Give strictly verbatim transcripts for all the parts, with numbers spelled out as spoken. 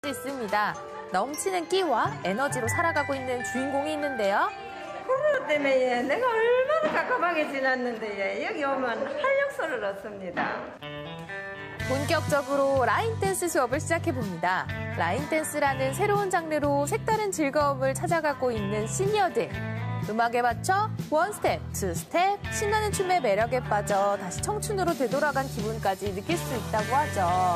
있습니다. 넘치는 끼와 에너지로 살아가고 있는 주인공이 있는데요. 코로나 때문에 내가 얼마나 깝깝하게 지났는데 여기 오면 활력소를 얻습니다. 본격적으로 라인 댄스 수업을 시작해봅니다. 라인 댄스라는 새로운 장르로 색다른 즐거움을 찾아가고 있는 시니어들. 음악에 맞춰 원 스텝, 투 스텝, 신나는 춤의 매력에 빠져 다시 청춘으로 되돌아간 기분까지 느낄 수 있다고 하죠.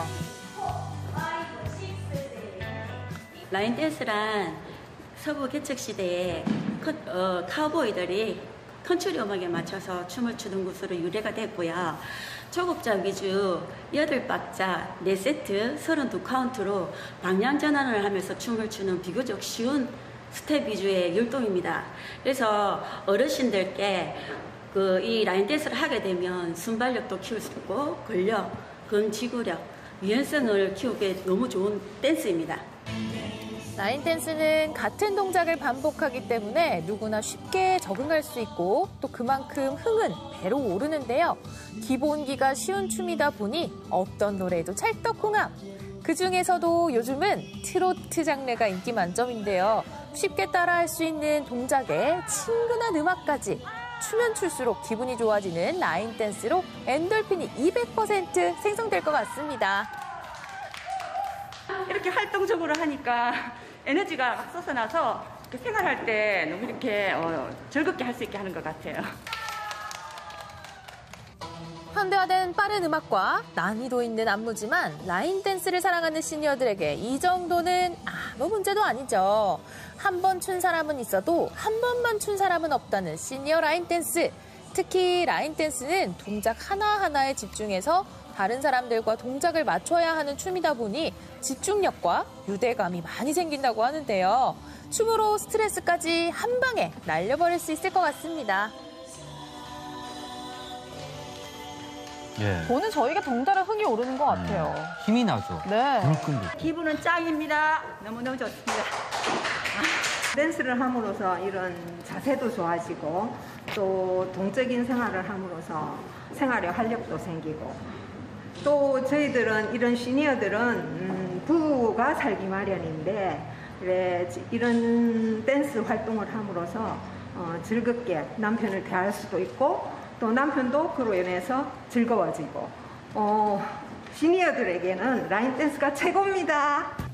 라인 댄스란 서부 개척 시대에 어, 카우보이들이 컨트리 음악에 맞춰서 춤을 추는 것으로 유래가 됐고요. 초급자 위주 여덟 박자 네 세트 서른두 카운트로 방향 전환을 하면서 춤을 추는 비교적 쉬운 스텝 위주의 율동입니다. 그래서 어르신들께 그 이 라인 댄스를 하게 되면 순발력도 키울 수 있고 근력, 근지구력, 유연성을 키우기에 너무 좋은 댄스입니다. 라인 댄스는 같은 동작을 반복하기 때문에 누구나 쉽게 적응할 수 있고 또 그만큼 흥은 배로 오르는데요. 기본기가 쉬운 춤이다 보니 없던 노래도 찰떡궁합. 그중에서도 요즘은 트로트 장르가 인기 만점인데요. 쉽게 따라할 수 있는 동작에 친근한 음악까지. 추면 출수록 기분이 좋아지는 라인 댄스로 엔돌핀이 이백 퍼센트 생성될 것 같습니다. 이렇게 활동적으로 하니까 에너지가 솟아나서 생활할 때 너무 이렇게 어, 즐겁게 할 수 있게 하는 것 같아요. 현대화된 빠른 음악과 난이도 있는 안무지만 라인 댄스를 사랑하는 시니어들에게 이 정도는 아무 문제도 아니죠. 한 번 춘 사람은 있어도 한 번만 춘 사람은 없다는 시니어 라인 댄스. 특히 라인 댄스는 동작 하나하나에 집중해서 다른 사람들과 동작을 맞춰야 하는 춤이다 보니 집중력과 유대감이 많이 생긴다고 하는데요. 춤으로 스트레스까지 한 방에 날려버릴 수 있을 것 같습니다. 예. 저는 저희가 덩달아 흥이 오르는 것 같아요. 음, 힘이 나죠. 네. 불끈불끈. 기분은 짱입니다. 너무너무 좋습니다. 댄스를 함으로써 이런 자세도 좋아지고 또 동적인 생활을 함으로써 생활의 활력도 생기고 또 저희들은 이런 시니어들은 음, 부부가 살기 마련인데 그래, 이런 댄스 활동을 함으로써 어, 즐겁게 남편을 대할 수도 있고 또 남편도 그로 인해서 즐거워지고 어, 시니어들에게는 라인 댄스가 최고입니다.